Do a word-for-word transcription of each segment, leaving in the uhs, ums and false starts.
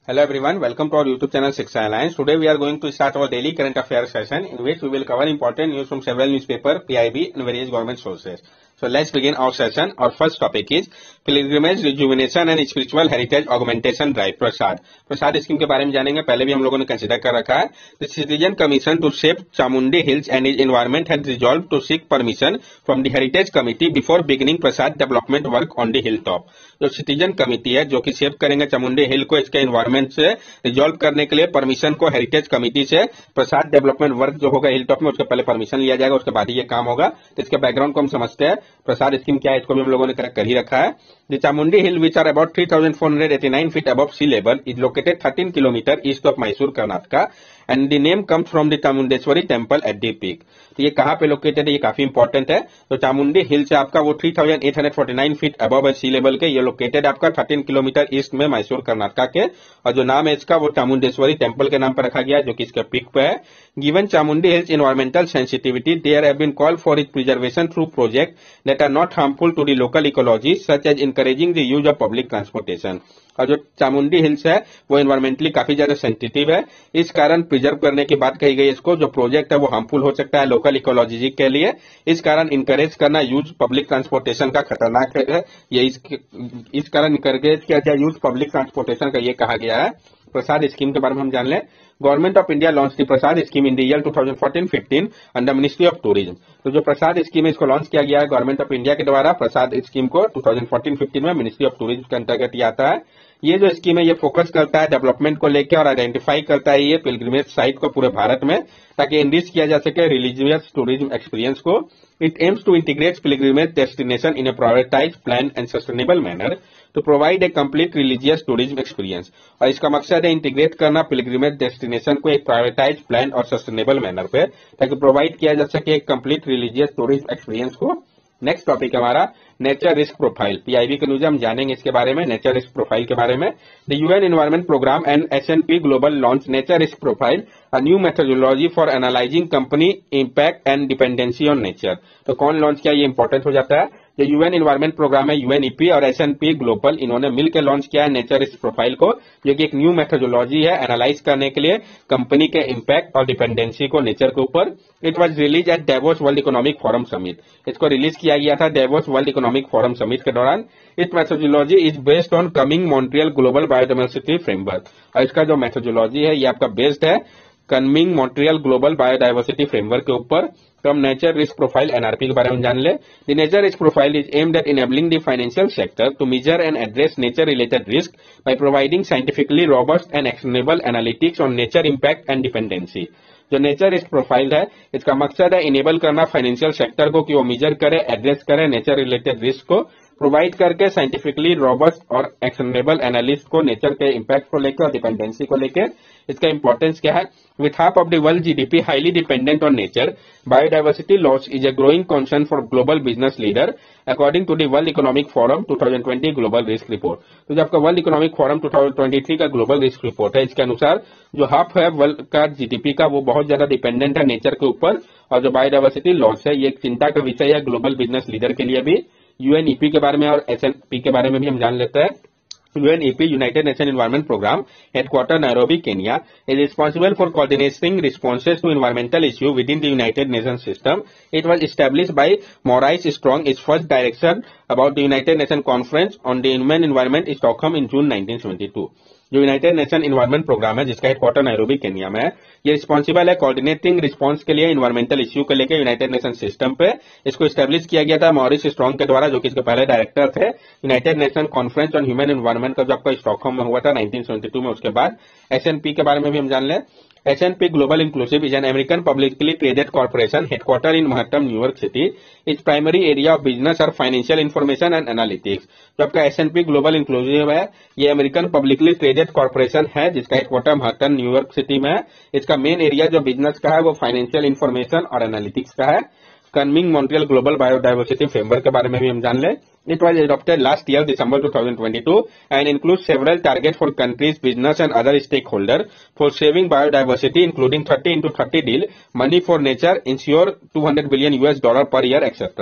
Hello everyone, welcome to our YouTube channel Shiksha Alliance. Today we are going to start our daily current affairs session in which we will cover important news from several newspapers, P I B and various government sources. So let's begin our session. Our first topic is pilgrimage rejuvenation and spiritual heritage augmentation drive. PRASAD PRASAD scheme के बारे में जानेंगे. पहले भी हम लोगों ने consider कर रखा है. The Citizen Commission to shape Chamundi Hills and its environment had resolved to seek permission from the Heritage Committee before beginning PRASAD development work on the hilltop. जो सिटीजन कमिटी है जो कि शेप करेंगे चामुंडी हिल को इसके एनवायरमेंट से रिजॉल्व करने के लिए परमिशन को हेरिटेज कमिटी से प्रसाद डेवलपमेंट वर्क जो होगा हिल टॉप में उसके पहले परमिशन लिया जाएगा, उसके बाद ही ये काम होगा. तो इसके बैकग्राउंड को हम समझते हैं. प्रसाद स्कीम क्या है इसको भी हम लोगों ने कर ही रखा है. The Chamundi Hill, which are about three thousand four hundred eighty-nine feet above sea level, is located thirteen kilometers east of Mysore, Karnataka, and the name comes from the Chamundeshwari temple at the peak. तो ये कहाँ पे located है, ये काफी important है. तो चामुंडी हिल से आपका वो three thousand eight hundred forty nine feet above sea level के, ये लोकेटेड आपका थर्टीन किलोमीटर ईस्ट में मैसूर कर्नाटका के, और जो नाम है इसका वो चामुंडेश्वरी टेम्पल के नाम पर रखा गया है जो कि इसके पीक पे है. Given Chamundi hills environmental sensitivity, there have been called for its preservation through project that are not harmful to the local ecology such as encouraging the use of public transportation. और जो चामुंडी हिल्स है वो environmentally काफी ज्यादा sensitive है, इस कारण preserve करने की बात कही गई. इसको जो प्रोजेक्ट है वो हार्मफुल हो सकता है लोकल इकोलॉजी के लिए, इस कारण इनकरेज करना यूज पब्लिक ट्रांसपोर्टेशन का खतरनाक है. ये इस, इस कारण इनकरेज किया जाए यूज पब्लिक ट्रांसपोर्टेशन का ये कहा गया है. प्रसाद स्कीम के बारे में हम जान लें. Government of India launch the PRASAD scheme in the year twenty fourteen fifteen under ministry of tourism. तो जो प्रसाद स्कीम है इसको लॉन्च किया गया है गवर्नमेंट ऑफ इंडिया के द्वारा. प्रसाद स्कीम को ट्वेंटी फोर्टीन फिफ्टीन में मिनिस्ट्री ऑफ टूरिज्म के अंतर्गत ये आता है. ये जो स्कीम है ये फोकस करता है डेवलपमेंट को लेकर और आइडेंटिफाई करता है ये पिलग्रिमेज साइट को पूरे भारत में, ताकि एनरिच किया जा सके रिलीजियस टूरिज्म एक्सपीरियंस को. It aims to integrate pilgrimage destination in a prioritize plan and sustainable manner to provide a complete religious tourism experience. और इसका मकसद है इंटीग्रेट करना पिलग्रिमेज डेस्टिनेशन को एक प्रायोरिटाइज प्लान और सस्टेनेबल मैनर पे, ताकि प्रोवाइड किया जा सके एक कंप्लीट रिलीजियस टूरिज्म एक्सपीरियंस को. नेक्स्ट टॉपिक हमारा नेचर रिस्क प्रोफाइल. पीआईबी के न्यूज हम जानेंगे इसके बारे में, नेचर रिस्क प्रोफाइल के बारे में. The UN environment programme and SNP global launch nature risk profile, a new methodology for analysing company impact and dependency on nature. तो कौन लॉन्च किया, ये इंपॉर्टेंट हो जाता है. जो यूएन एनवायरमेंट प्रोग्राम है यूएनईपी और एसएनपी ग्लोबल, इन्होंने मिलकर लॉन्च किया है नेचर रिस्क प्रोफाइल को, जो कि एक न्यू मेथोडोलॉजी है एनालाइज करने के लिए कंपनी के इंपैक्ट और डिपेंडेंसी को नेचर के ऊपर. It was release at Davos World Economic Forum summit. इसको रिलीज किया गया था Davos World Economic Forum summit के दौरान. इस methodology is based on Kunming Montreal Global Biodiversity Framework. और इसका जो मेथोडोलॉजी है ये आपका बेस्ड है Kunming Montreal Global Biodiversity Framework के ऊपर. तो हम नेचर रिस्क प्रोफाइल एनआरपी के बारे में जान ले. The nature risk profile is aimed at enabling the financial sector to measure and address nature related risk by providing scientifically robust and actionable analytics on nature impact and dependency. जो nature risk profile है इसका मकसद है enable करना financial sector को कि वो major करे, एड्रेस करे नेचर रिलेटेड रिस्क को, प्रोवाइड करके साइंटिफिकली रोबस्ट और एक्शनेबल एनालिस्ट को नेचर के इंपैक्ट को लेकर और डिपेंडेंसी को लेकर. इसका इंपॉर्टेंस क्या है. With half of the world GDP highly dependent on nature, biodiversity loss is a growing concern for global business leader according to the World Economic Forum twenty twenty global risk report. तो जो आपका World Economic Forum twenty twenty three का global risk report है, इसके अनुसार जो half है world का जीडीपी का वो बहुत ज्यादा डिपेंडेंट है नेचर के ऊपर, और जो बायोडाइवर्सिटी लॉस है ये एक चिंता का विषय है ग्लोबल बिजनेस लीडर के लिए भी. यूएनईपी के बारे में और एसएनपी के बारे में भी हम जान लेते हैं. UNEP United Nation Environment Programme headquarter Nairobi Kenya is responsible for coordinating responses to environmental issue within the United Nations system. It was established by Maurice Strong, its first director about the United Nations Conference on the Human Environment in Stockholm in June nineteen seventy two. जो United Nation Environment programme है जिसका headquarter Nairobi Kenya में है, ये responsible है coordinating response के लिए environmental issue को लेकर यूनाइटेड नेशन सिस्टम पे. इसको एस्टेब्लिश किया गया था मॉरिस स्ट्रॉन्ग के द्वारा, जो कि इसके पहले डायरेक्टर थे. United Nation Conference on Human Environment का जो आपका स्टॉकहोम में हुआ था नाइनटीन सेवेंटी टू में. उसके बाद एसएनपी के बारे में भी हम जान लें. S and P Global Inclusive is an American publicly traded corporation headquartered in Manhattan, New York City. Its primary area of business are financial information and analytics. जो आपका S and P Global Inclusive है ये American publicly traded corporation है जिसका headquarter Manhattan New York city में है. इसका main area जो बिजनेस का है वो फाइनेंशियल इंफॉर्मेशन और एनालिटिक्स का है. Kunming Montreal Global Biodiversity Framework के बारे में भी हम जान ले. It was adopted last year, December twenty twenty-two, and includes several targets for countries, business, and other stakeholders for saving biodiversity, including thirty into thirty deal, money for nature, ensure two hundred billion U S dollar per year, et cetera.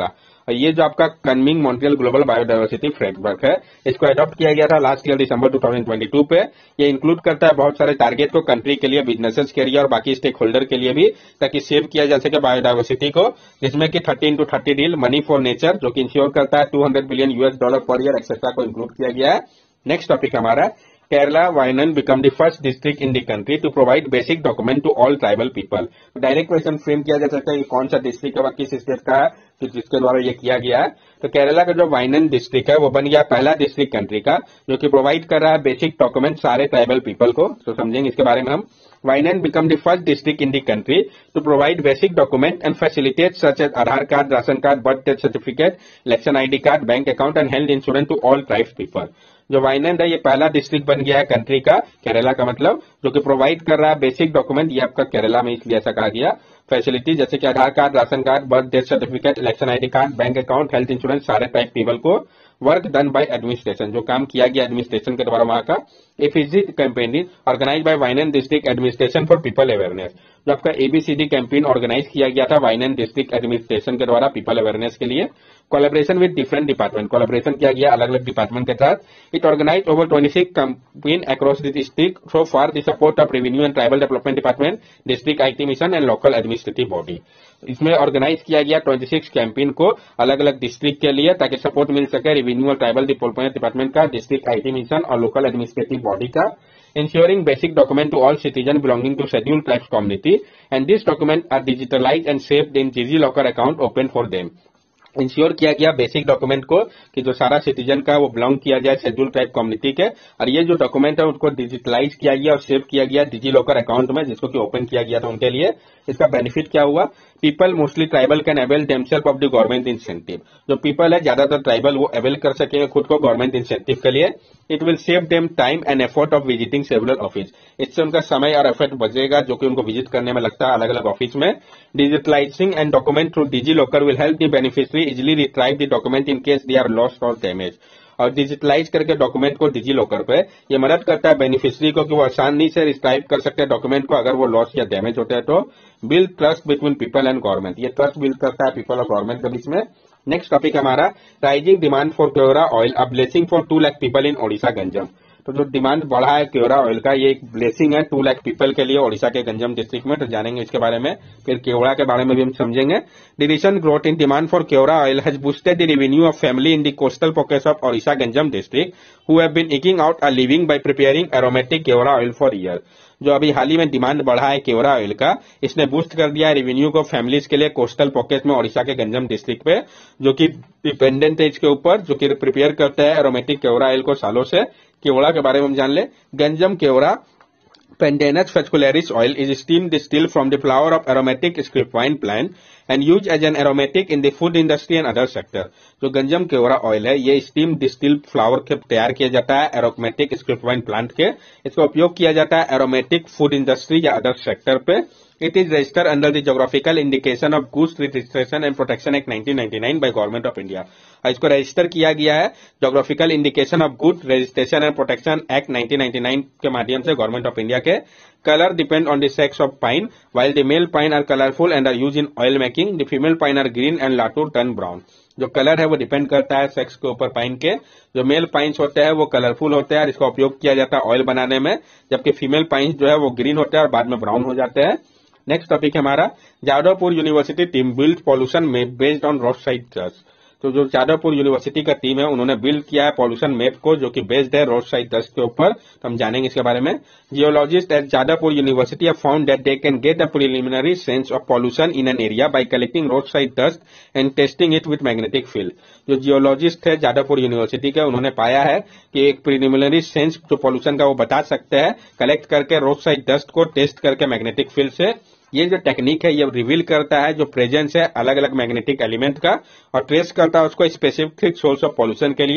और ये जो आपका Kunming Montreal Global Biodiversity Framework है, इसको adopt किया गया था last year दिसंबर दो हज़ार बाईस पे। ये इंक्लूड करता है बहुत सारे टारगेट को कंट्री के लिए, बिजनेसेस के लिए और बाकी स्टेक होल्डर के लिए भी, ताकि सेव किया जा सके बायोडाइवर्सिटी को, जिसमें कि thirty into thirty deal money for nature जो कि इंश्योर करता है two hundred billion US dollar per year etcetera को इंक्लूड किया गया है। नेक्स्ट टॉपिक हमारा Kerala Wayanad become the first district in the country to provide basic document to all tribal people। Direct question frame किया जा सकता है कि कौन सा डिस्ट्रिक्ट है, किस स्टेट का है, कि जिसके द्वारा ये किया गया है। तो केरला का जो वायनड डिस्ट्रिक्ट है वो बन गया पहला डिस्ट्रिक्ट कंट्री का जो कि प्रोवाइड कर रहा है बेसिक डॉक्यूमेंट सारे ट्राइबल पीपल को। तो समझेंगे इसके बारे में हम। Wayanad become the first district in the country to provide basic document and facilitate such as Aadhaar card, ration card, birth death certificate, election I D card, bank account and health insurance to all tribes people। जो वायनड है ये पहला district बन गया है country का, केरला का मतलब, जो कि प्रोवाइड कर रहा है बेसिक डॉक्यूमेंट। ये आपका केरला में इसलिए ऐसा कहा गया, फैसिलिटी जैसे कि Aadhaar card, ration card, birth death certificate, election ID card, bank account, health insurance सारे टाइप पीपल को। वर्क डन बाय एडमिनिस्ट्रेशन, जो काम किया गया एडमिनिस्ट्रेशन के द्वारा वहां का। एफिजी campaign organise by Wayanad district administration for people awareness, जो आपका एबीसीडी कैंपेन ऑर्गेनाइज किया गया था वायनड डिस्ट्रिक्ट एडमिनिस्ट्रेशन के द्वारा पीपल अवेयरनेस के लिए। Collaboration with different department, collaboration किया गया अलग अलग डिपार्टमेंट के साथ। It organise over twenty six campaign across the district so for the support of revenue and tribal development department, district IT mission and local administrative body. इसमें organise किया गया छब्बीस कैंपेन को अलग अलग डिस्ट्रिक्ट के लिए, ताकि सपोर्ट मिल सके रेवेन्यू और ट्राइबल डेवलपमेंट डिपार्टमेंट का, डिस्ट्रिक्ट आईटी मिशन और लोकल एडमिनिस्ट्रेटिव बॉडी का। Ensuring basic document to all citizens belonging to scheduled tribes community, and these documents are digitalized and saved in DigiLocker account open for them। Ensure किया गया basic document को कि जो सारा citizen का वो belong किया जाए शेड्यूल ट्राइब कम्युनिटी के, और ये जो डॉक्यूमेंट है उनको डिजिटलाइज किया गया और सेव किया गया डिजी लॉकर अकाउंट में, जिसको कि ओपन किया गया था उनके लिए। इसका बेनिफिट क्या हुआ? People mostly tribal can avail themselves of the government incentive. जो पीपल है ज्यादातर ट्राइबल वो अवेल कर सकेंगे खुद को गवर्नमेंट इंसेंटिव के लिए। It will save them time and effort of visiting several office, इससे उनका समय और एफर्ट बचेगा जो कि उनको विजिट करने में लगता है अलग अलग ऑफिस में। Digitalising and document through DigiLocker will help the beneficiary easily retrieve the document in case they are lost और डैमेज। और डिजिटलाइज करके डॉक्यूमेंट को डिजी लॉकर पे ये मदद करता है बेनिफिशियरी को कि वो आसानी से रिट्राइव कर सकते हैं डॉक्यूमेंट को अगर वो लॉस या डैमेज होते हैं तो। Build trust between people and government, ये ट्रस्ट बिल्ड करता है पीपल और गवर्नमेंट के बीच में। नेक्स्ट टॉपिक हमारा rising demand for kewra oil, a blessing for two lakh people in Odisha Ganjam. तो जो डिमांड बढ़ा है क्योरा ऑयल का, ये एक ब्लेसिंग है टू लाख पीपल के लिए ओडिशा के गंजम डिस्ट्रिक्ट में। तो जानेंगे इसके बारे में, फिर क्योरा के बारे में भी हम समझेंगे। The recent growth in demand for kewra oil has boosted the revenue of family in the coastal pockets of Odisha Ganjam district who have been eking out a living by preparing aromatic kewra oil for year. जो अभी हाल ही में demand बढ़ा है Quora oil का, इसने boost कर दिया है रेवेन्यू को फैमिलीज के लिए कोस्टल पॉकेट में ओडिशा के गंजम डिस्ट्रिक्ट पे, जो कि डिपेंडेंट है इसके ऊपर, जो कि प्रिपेयर करते हैं एरोमेटिक क्योरा ऑयल को सालों से। क्योरा के बारे में हम जान ले। Ganjam kewra Pandanus fascicularis oil is steam distilled from the flower of aromatic scripwine plant and used as an aromatic in the food industry and other sector। जो गंजम क्योरा ऑयल है ये स्टीम डिस्टिल्ड फ्लावर के तैयार किया जाता है एरोमेटिक स्क्रिपवाइन प्लांट के। इसका उपयोग किया जाता है एरोमेटिक फूड इंडस्ट्री या अदर सेक्टर पे। It is registered under the geographical indication of Goods Registration and Protection Act nineteen ninety nine by Government of India। इसको रजिस्टर किया गया है geographical indication of good registration and protection act nineteen ninety nine के माध्यम से government of India के। Colour depend on the sex of pine, while the male pine are colorful and are used in oil making, the female pine are green and later turn brown। जो colour है वो depend करता है sex के ऊपर pine के। जो mail pines होते हैं वो कलरफुल होते हैं और इसका उपयोग किया जाता है ऑयल बनाने में, जबकि फीमेल पाइन्स जो है वो ग्रीन होते हैं और बाद में ब्राउन हो जाते हैं। नेक्स्ट टॉपिक हमारा Jadavpur university team build pollution map based on road side dust. तो जो जादवपुर यूनिवर्सिटी का टीम है उन्होंने बिल्ड किया है पॉल्यूशन मैप को, जो कि बेस्ड है रोड साइड डस्ट के ऊपर। तो हम जानेंगे इसके बारे में। Geologist at Jadavpur university have found that they can get a preliminary sense of pollution in an area by collecting road side dust and testing it with magnetic field. जो geologist है जादवपुर यूनिवर्सिटी के, उन्होंने पाया है कि एक प्रिलिमिनरी सेंस जो pollution का वो बता सकते हैं कलेक्ट करके रोड साइड डस्ट को टेस्ट करके मैग्नेटिक फील्ड से। ये जो टेक्निक है ये रिवील करता है जो प्रेजेंस है अलग अलग मैग्नेटिक एलिमेंट का और ट्रेस करता है उसको स्पेसिफिक सोर्स ऑफ पॉल्यूशन के लिए।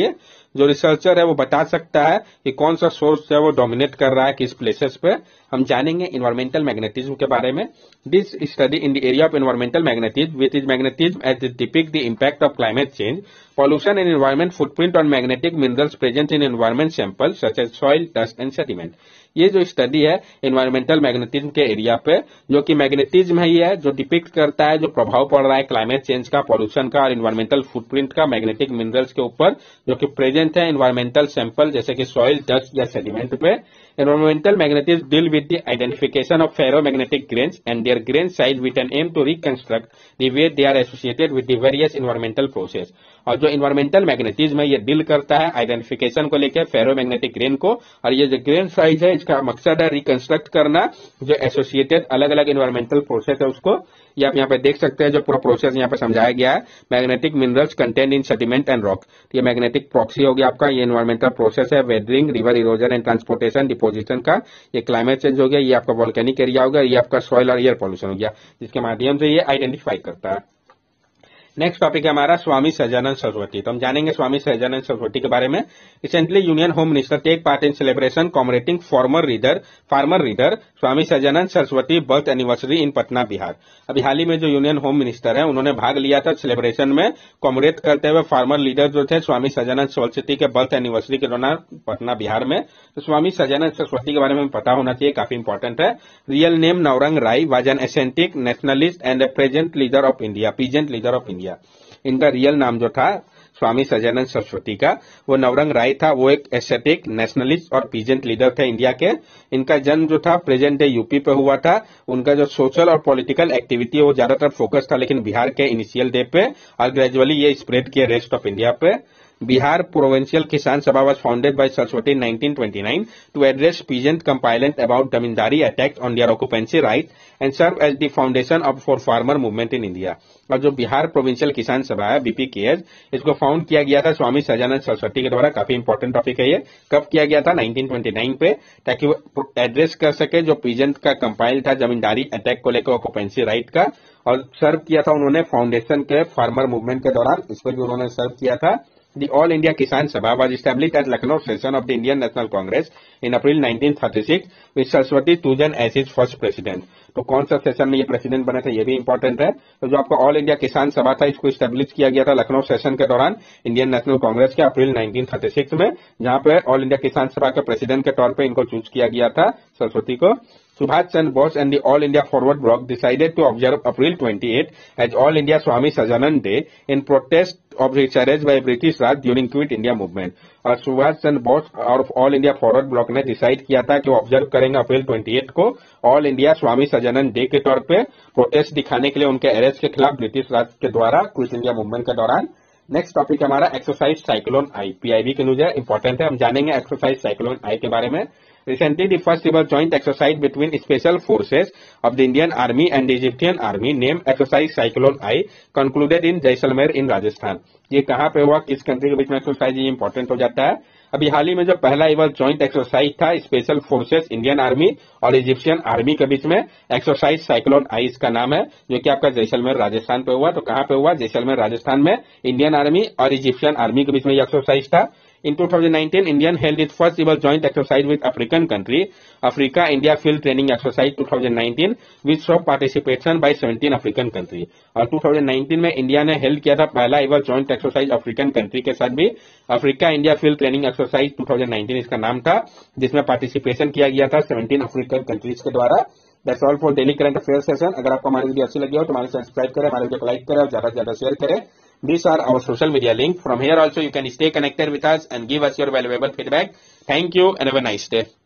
जो रिसर्चर है वो बता सकता है कि कौन सा सोर्स है वो डोमिनेट कर रहा है किस प्लेसेस पे। हम जानेंगे इन्वायरमेंटल मैग्नेटिज्म के बारे में। This study in the area of environmental magnetism which is magnetism as it depict the impact of climate change, pollution and environment footprint on magnetic minerals present in environment samples such as soil, dust and sediment। ये जो study है environmental magnetism के area पे, जो कि magnetism है, ये है जो डिपिक्ट करता है जो प्रभाव पड़ रहा है क्लाइमेट चेंज का, पॉल्यूशन का और इन्वायरमेंटल फुटप्रिंट का मैग्नेटिक मिनरल्स के ऊपर, जो कि प्रेजेंट है इन्वायरमेंटल सैंपल जैसे कि सॉइल, डस्ट या सेडिमेंट पे। Environmental magnetism deal with the identification of ferromagnetic grains and their grain size with an aim to reconstruct the way they are associated with the various environmental process। और जो environmental magnetism है ये deal करता है identification को लेकर ferromagnetic grain को, और ये जो ग्रेन साइज है इसका मकसद है रिकंस्ट्रक्ट करना जो एसोसिएटेड अलग अलग इन्वायरमेंटल प्रोसेस है उसको। ये आप यहाँ पे देख सकते हैं जो पूरा प्रोसेस यहाँ पे समझाया गया है। Magnetic minerals contain in sediment and rock, ये मैग्नेटिक प्रॉक्सी हो गया आपका, ये इन्वायरमेंटल प्रोसेस है, weathering, river erosion and transportation, deposition का, ये क्लाइमेट चेंज हो गया, ये आपका वोल्केनिक एरिया हो गया, ये आपका सॉइल और एयर पॉल्यूशन हो गया, जिसके माध्यम से ये आइडेंटिफाई करता है। नेक्स्ट टॉपिक है हमारा स्वामी सहजानंद सरस्वती। तो हम जानेंगे स्वामी सहजानंद सरस्वती के बारे में। Recently union home minister take part in celebration commemorating former leader farmer leader Swami Sahajanand Saraswati birth anniversary in Patna Bihar. अभी हाल ही में जो यूनियन होम मिनिस्टर है उन्होंने भाग लिया था सेलिब्रेशन में कॉमरेट करते हुए फार्मर लीडर जो थे स्वामी सहजानंद सरस्वती के बर्थ एनिवर्सरी के दौरान पटना बिहार में। तो स्वामी सहजानंद सरस्वती के बारे में पता होना चाहिए, काफी इंपॉर्टेंट है। Real name Navrang Rai was an ascetic nationalist and a peasant leader of India peasant leader of India. इनका रियल नाम जो था स्वामी सहजानंद सरस्वती का वो नवरंग राय था, वो एक एस्थेटिक नेशनलिस्ट और पीजेंट लीडर थे इंडिया के। इनका जन्म जो था प्रेजेंट डे यूपी पे हुआ था। उनका जो सोशल और पॉलिटिकल एक्टिविटी है वो ज्यादातर फोकस था लेकिन बिहार के इनिशियल डे पे, और ग्रेजुअली ये स्प्रेड किया रेस्ट ऑफ इंडिया पे। Bihar Provincial Kisan Sabha was founded by Saraswati in nineteen twenty-nine to address peasant complaints about zamindari attacks on their occupancy rights and serve as the foundation of for farmer movement in India। और जो Bihar provincial किसान सभा है बीपीकेएस, इसको found किया गया था स्वामी सहजानंद सरस्वती के द्वारा। काफी इंपॉर्टेंट टॉपिक है ये। कब किया गया था? नाइनटीन ट्वेंटी नाइन पे, ताकि वो एड्रेस कर सके जो पीजेंट का कंपाइल था जमींदारी अटैक को लेकर ऑक्युपेंसी राइट का, और सर्व किया था उन्होंने फाउंडेशन के फार्मर मूवमेंट के दौरान, इस पर भी उन्होंने सर्व किया था। The All India Kisan Sabha was established at Lucknow session of the Indian National Congress in April nineteen thirty-six with Saraswati Tujan as its first president। तो कौन सा सेशन में ये प्रेसिडेंट बने थे ये भी इंपॉर्टेंट है। तो जो आपका ऑल इंडिया किसान सभा था इसको स्टैब्लिश किया गया था लखनऊ सेशन के दौरान इंडियन नेशनल कांग्रेस के अप्रैल नाइनटीन थर्टी सिक्स में, जहां पे ऑल इंडिया किसान सभा के प्रेसिडेंट के तौर पे इनको चूज किया गया था सरस्वती को। Subhash Chandra Bose and the All India Forward Bloc decided to observe April twenty-eighth as All India Swami Sajanand Day in protest of research by British Raj during Quit India movement। और सुभाष चंद्र बोस और all India forward bloc ने decide किया था कि वो observe करेंगे अप्रैल अट्ठाईस को all India Swami Sajanand day के तौर पे प्रोटेस्ट दिखाने के लिए उनके अरेस्ट के खिलाफ ब्रिटिश राज के द्वारा क्विट इंडिया मूवमेंट के दौरान। नेक्स्ट टॉपिक हमारा एक्सरसाइज साइक्लोन आई, पीआईबी की न्यूज है, इंपॉर्टेंट है। हम जानेंगे एक्सरसाइज साइक्लोन आई के बारे में। Recently, the first ever joint exercise between special forces of the Indian Army and the Egyptian Army, named Exercise Cyclone I, concluded in Jaisalmer in Rajasthan. ये कहाँ पे हुआ, किस कंट्री के बीच में एक्सरसाइज, ये इंपॉर्टेंट हो जाता है। अभी हाल ही में जो पहला एवर जॉइंट एक्सरसाइज था स्पेशल फोर्सेस इंडियन आर्मी और इजिप्शियन आर्मी के बीच में, एक्सरसाइज साइक्लोन आई इसका नाम है, जो कि आपका जैसलमेर राजस्थान पे हुआ। तो कहाँ पे हुआ? जैसलमेर राजस्थान में इंडियन आर्मी और इजिप्शियन आर्मी के बीच में ये एक्सरसाइज था। In twenty nineteen, Indian held its first ever joint exercise with African country, Africa India Field Training Exercise twenty nineteen, which saw participation by seventeen African country। और twenty nineteen में India ने held किया था पहला ever joint exercise African country के साथ भी, Africa India field training exercise twenty nineteen इसका नाम था, जिसमें पार्टिसिपेशन किया गया था सेवेंटीन अफ्रीकन कंट्रीज के द्वारा। That's all for daily current affair session. अगर आपको हमारी वीडियो अच्छी लगी हो तो हमारे सब्सक्राइब करें, हमारे वीडियो को लाइक करें और ज्यादा से ज्यादा शेयर करें। These are our social media link. From here also you can stay connected with us and give us your valuable feedback. Thank you and have a nice day.